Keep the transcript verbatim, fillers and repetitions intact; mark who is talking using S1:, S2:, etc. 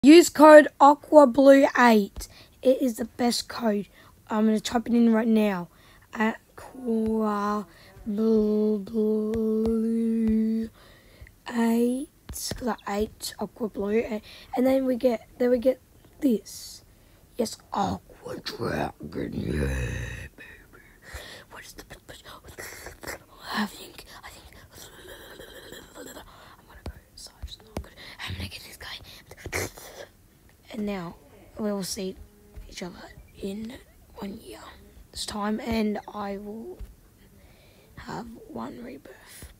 S1: Use code aqua blue eight. It is the best code. I'm going to type it in right now. Aqua blue eight. Like eight aqua blue, and, and then we get then we get this. Yes, aqua dragon. Yeah, baby. What is the? I think I think I'm gonna go inside. It's not good. I'm gonna get this guy. And now we will see each other in one year's time, and I will have one rebirth.